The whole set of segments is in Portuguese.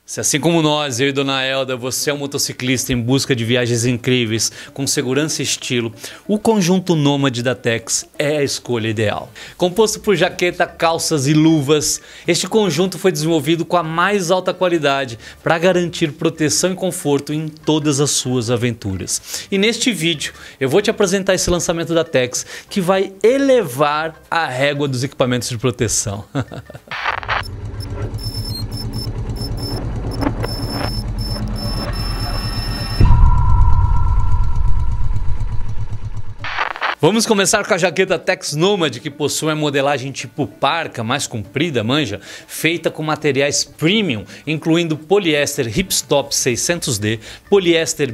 Se assim como nós, eu e Dona Elda, você é um motociclista em busca de viagens incríveis, com segurança e estilo, o conjunto Nômade da Tex é a escolha ideal. Composto por jaqueta, calças e luvas, este conjunto foi desenvolvido com a mais alta qualidade para garantir proteção e conforto em todas as suas aventuras. E neste vídeo eu vou te apresentar esse lançamento da Tex que vai elevar a régua dos equipamentos de proteção. Vamos começar com a jaqueta Tex Nômade, que possui uma modelagem tipo parca, mais comprida, manja, feita com materiais premium, incluindo poliéster Ripstop 600D, poliéster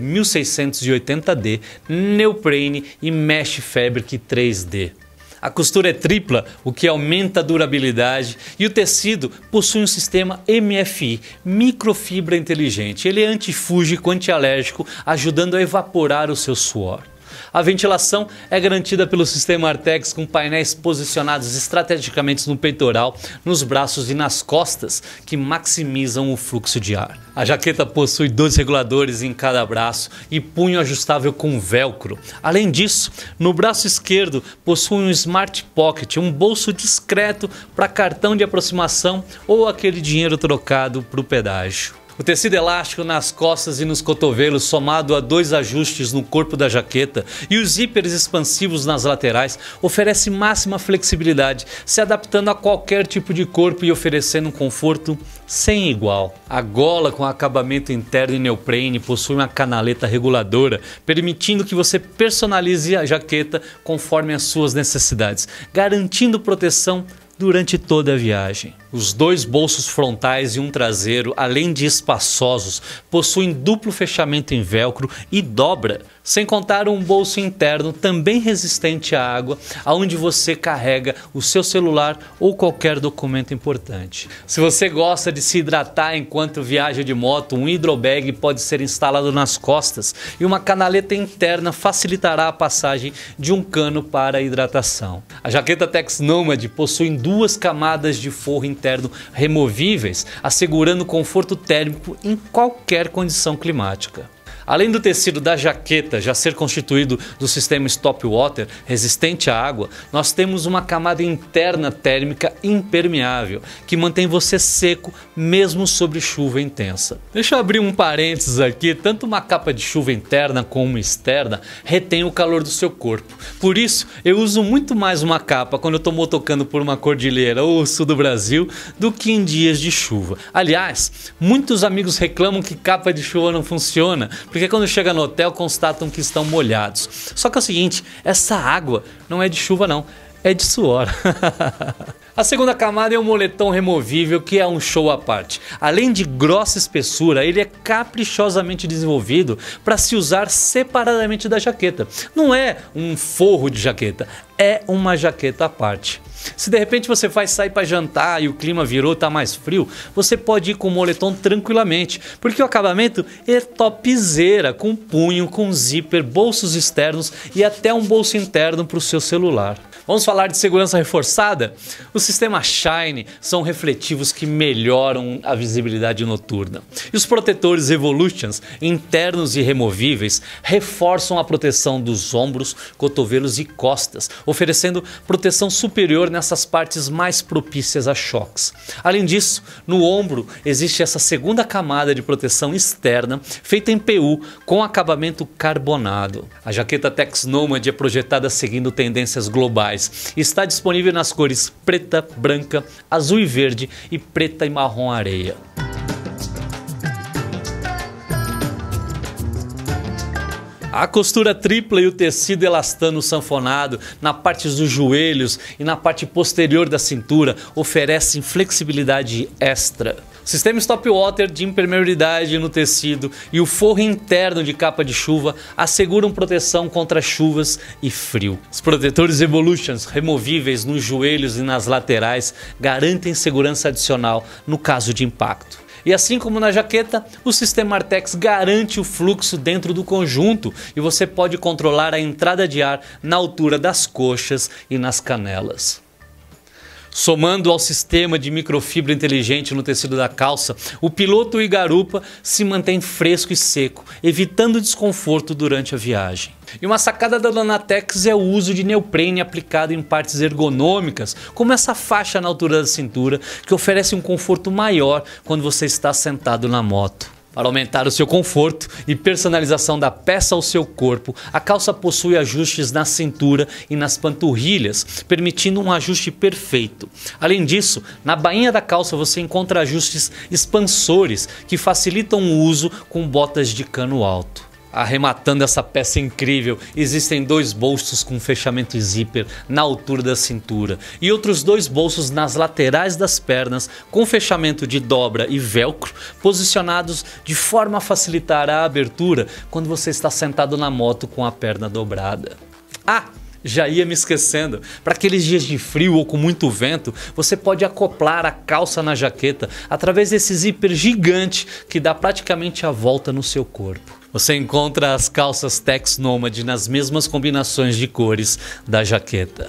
1680D, neoprene e mesh fabric 3D. A costura é tripla, o que aumenta a durabilidade, e o tecido possui um sistema MFI, microfibra inteligente. Ele é antifúngico, antialérgico, ajudando a evaporar o seu suor. A ventilação é garantida pelo sistema Artex com painéis posicionados estrategicamente no peitoral, nos braços e nas costas, que maximizam o fluxo de ar. A jaqueta possui 2 reguladores em cada braço e punho ajustável com velcro. Além disso, no braço esquerdo possui um Smart Pocket, um bolso discreto para cartão de aproximação ou aquele dinheiro trocado para o pedágio. O tecido elástico nas costas e nos cotovelos, somado a 2 ajustes no corpo da jaqueta e os zíperes expansivos nas laterais, oferece máxima flexibilidade, se adaptando a qualquer tipo de corpo e oferecendo um conforto sem igual. A gola com acabamento interno em neoprene possui uma canaleta reguladora, permitindo que você personalize a jaqueta conforme as suas necessidades, garantindo proteção durante toda a viagem. Os 2 bolsos frontais e um traseiro, além de espaçosos, possuem duplo fechamento em velcro e dobra, sem contar um bolso interno também resistente à água, onde você carrega o seu celular ou qualquer documento importante. Se você gosta de se hidratar enquanto viaja de moto, um hidrobag pode ser instalado nas costas e uma canaleta interna facilitará a passagem de um cano para a hidratação. A jaqueta Tex Nômade possui 2 camadas de forro interno removíveis, assegurando conforto térmico em qualquer condição climática. Além do tecido da jaqueta já ser constituído do sistema Stop Water resistente à água, nós temos uma camada interna térmica impermeável que mantém você seco mesmo sob chuva intensa. Deixa eu abrir um parênteses aqui, tanto uma capa de chuva interna como externa retém o calor do seu corpo. Por isso eu uso muito mais uma capa quando eu estou motocando por uma cordilheira ou sul do Brasil do que em dias de chuva. Aliás, muitos amigos reclamam que capa de chuva não funciona, porque quando chega no hotel constatam que estão molhados. Só que é o seguinte, essa água não é de chuva não, é de suor. A segunda camada é um moletom removível que é um show à parte. Além de grossa espessura, ele é caprichosamente desenvolvido para se usar separadamente da jaqueta. Não é um forro de jaqueta, é uma jaqueta à parte. Se de repente você vai sair para jantar e o clima virou, tá mais frio, você pode ir com o moletom tranquilamente, porque o acabamento é topzera, com punho, com zíper, bolsos externos e até um bolso interno para o seu celular. Vamos falar de segurança reforçada? O sistema Shine são refletivos que melhoram a visibilidade noturna. E os protetores Evolutions, internos e removíveis, reforçam a proteção dos ombros, cotovelos e costas, oferecendo proteção superior nessas partes mais propícias a choques. Além disso, no ombro existe essa segunda camada de proteção externa, feita em PU, com acabamento carbonado. A jaqueta Tex Nômade é projetada seguindo tendências globais. Está disponível nas cores preta, branca, azul e verde e preta e marrom areia. A costura tripla e o tecido elastano sanfonado na parte dos joelhos e na parte posterior da cintura oferecem flexibilidade extra. O sistema Stop Water de impermeabilidade no tecido e o forro interno de capa de chuva asseguram proteção contra chuvas e frio. Os protetores Evolutions removíveis nos joelhos e nas laterais garantem segurança adicional no caso de impacto. E assim como na jaqueta, o sistema Artex garante o fluxo dentro do conjunto e você pode controlar a entrada de ar na altura das coxas e nas canelas. Somando ao sistema de microfibra inteligente no tecido da calça, o piloto e garupa se mantém fresco e seco, evitando desconforto durante a viagem. E uma sacada da Donatex é o uso de neoprene aplicado em partes ergonômicas, como essa faixa na altura da cintura, que oferece um conforto maior quando você está sentado na moto. Para aumentar o seu conforto e personalização da peça ao seu corpo, a calça possui ajustes na cintura e nas panturrilhas, permitindo um ajuste perfeito. Além disso, na bainha da calça você encontra ajustes expansores que facilitam o uso com botas de cano alto. Arrematando essa peça incrível, existem 2 bolsos com fechamento zíper na altura da cintura e outros 2 bolsos nas laterais das pernas com fechamento de dobra e velcro, posicionados de forma a facilitar a abertura quando você está sentado na moto com a perna dobrada. Já ia me esquecendo, para aqueles dias de frio ou com muito vento, você pode acoplar a calça na jaqueta através desse zíper gigante que dá praticamente a volta no seu corpo. Você encontra as calças Tex Nomad nas mesmas combinações de cores da jaqueta.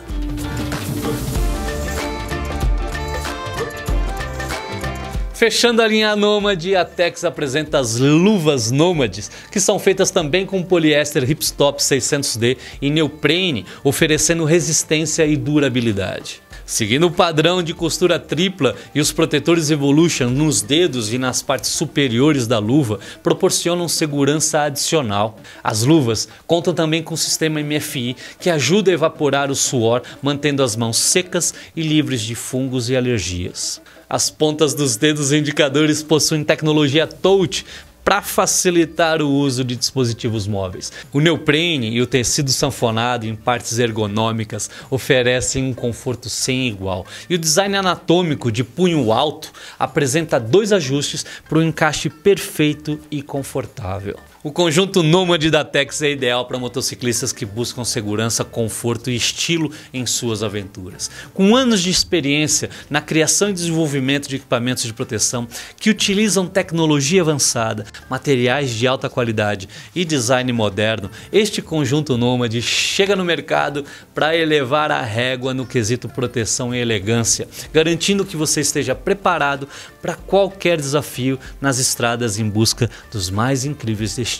Fechando a linha Nomad, a Tex apresenta as luvas Nomades, que são feitas também com poliéster Ripstop 600D e neoprene, oferecendo resistência e durabilidade. Seguindo o padrão de costura tripla e os protetores Evolution nos dedos e nas partes superiores da luva proporcionam segurança adicional. As luvas contam também com o sistema MFI, que ajuda a evaporar o suor, mantendo as mãos secas e livres de fungos e alergias. As pontas dos dedos indicadores possuem tecnologia Touch para facilitar o uso de dispositivos móveis. O neoprene e o tecido sanfonado em partes ergonômicas oferecem um conforto sem igual. E o design anatômico de punho alto apresenta 2 ajustes para um encaixe perfeito e confortável. O conjunto Nomad da Tex é ideal para motociclistas que buscam segurança, conforto e estilo em suas aventuras. Com anos de experiência na criação e desenvolvimento de equipamentos de proteção que utilizam tecnologia avançada, materiais de alta qualidade e design moderno, este conjunto Nomad chega no mercado para elevar a régua no quesito proteção e elegância, garantindo que você esteja preparado para qualquer desafio nas estradas em busca dos mais incríveis destinos.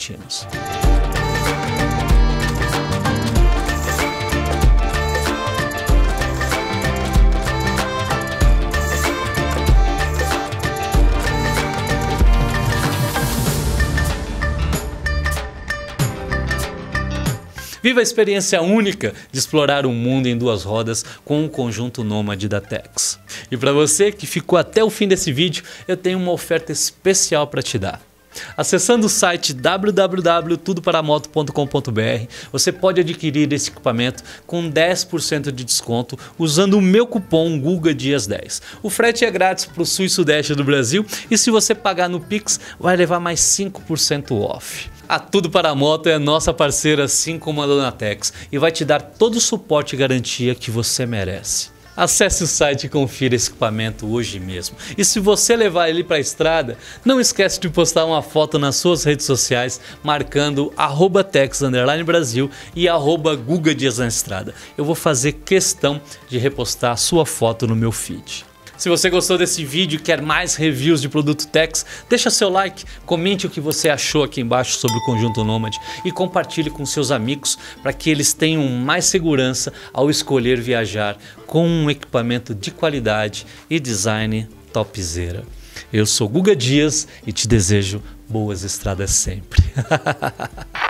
Viva a experiência única de explorar o mundo em 2 rodas com o conjunto Nomad da Tex. E para você que ficou até o fim desse vídeo, eu tenho uma oferta especial para te dar. Acessando o site www.tudoparamoto.com.br, você pode adquirir esse equipamento com 10% de desconto usando o meu cupom GUGADIAS10. O frete é grátis para o sul e sudeste do Brasil e se você pagar no Pix, vai levar mais 5% off. A Tudo para a Moto é nossa parceira, assim como a Donatex, e vai te dar todo o suporte e garantia que você merece. Acesse o site e confira esse equipamento hoje mesmo. E se você levar ele para a estrada, não esquece de postar uma foto nas suas redes sociais marcando @tex_brasil e @GugaDias na estrada. Eu vou fazer questão de repostar a sua foto no meu feed. Se você gostou desse vídeo e quer mais reviews de produto Tex, deixa seu like, comente o que você achou aqui embaixo sobre o conjunto Nomad e compartilhe com seus amigos para que eles tenham mais segurança ao escolher viajar com um equipamento de qualidade e design topzera. Eu sou Guga Dias e te desejo boas estradas sempre.